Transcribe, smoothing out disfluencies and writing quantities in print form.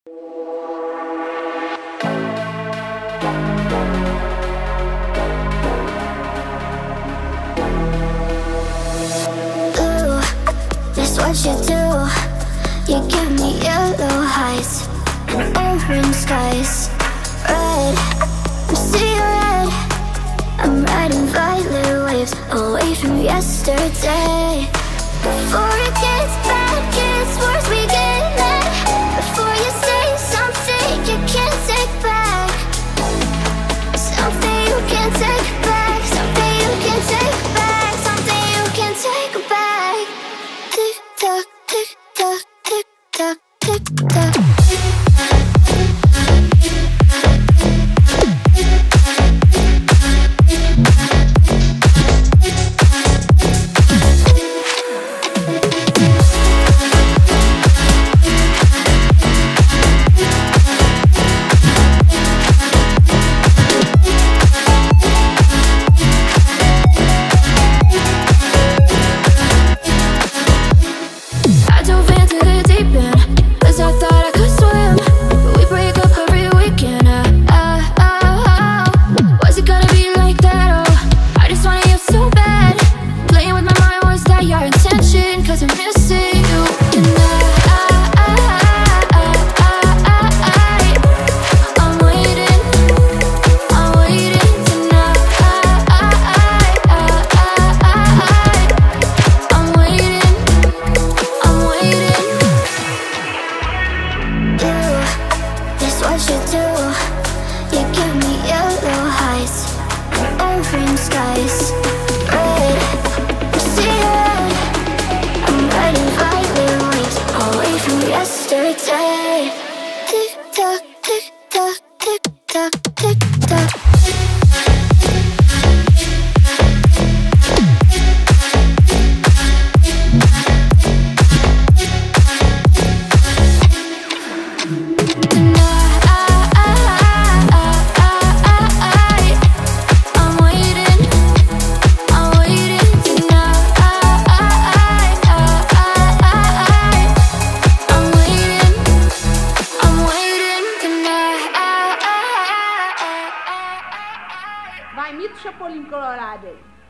That's what you do. You give me yellow highs and orange skies. Red, I'm seeing red. I'm riding violet waves away from yesterday. Before it gets bad, gets worse, we get mad. Before you say something you can't take back, something you can't take back, something you can't take back, something you can't take back. Tick tock, tick tock, tick tock, tick tock. Vai, mito Chapolin Colorado aí.